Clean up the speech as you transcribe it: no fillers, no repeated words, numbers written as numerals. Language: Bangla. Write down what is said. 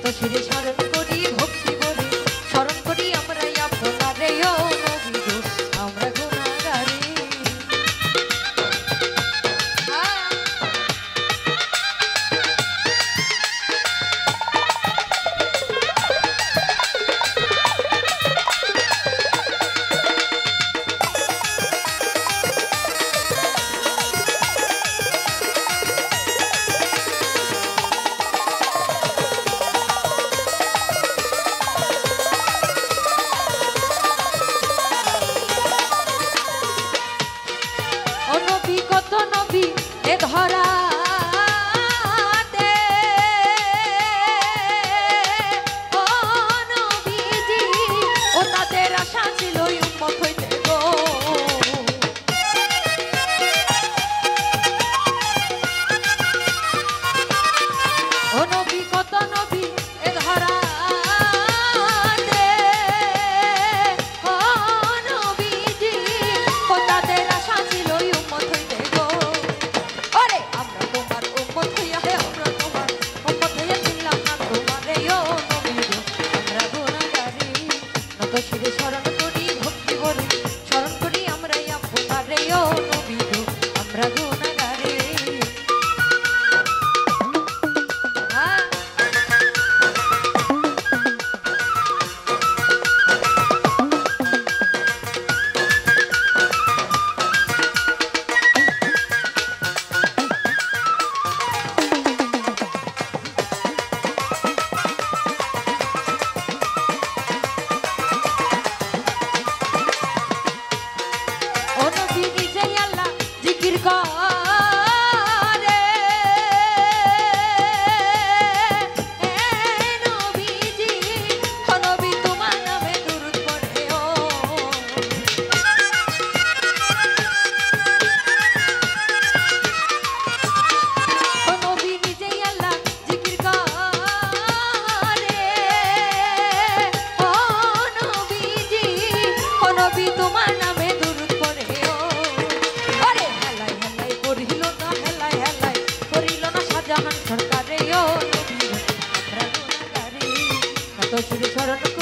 নত শিরে স্মরণ করি ভক্তি করি স্মরণ করি আমরা আপনারে ও নবী গো আমরা গুনাহগারি কত নবী এ ধরাতে ও নবীজি ও তাদের আশা ছিল উম্মত হইতে গো ও নবী কত নবী এ ধরাতে ও নবীজি ও তাদের আশা ছিল উম্মত হইতে গো ওরে আমরা তোমার উম্মত হইয়া হে আমরা তোমার উম্মত হইয়া ছিলাম না তোমারে ও নবী গো আমরা গুনাহগারি নত শিরে স্মরণ করি ভক্তি করি স্মরণ করি আমরা আপনারে ও নবী গো আমরা গুনাহগারি জিকির করে নবীজি ও নবী তোমার নামে দুরূদ পড়ে ও নবী নিজেই আল্লাহ জিকির করে ও নবীজি ও নবী তোমার নামে দুরূদ পড়ে জাহান সরকারে ও নবী আমরা গুনাহগারি নত শিরে স্মরণ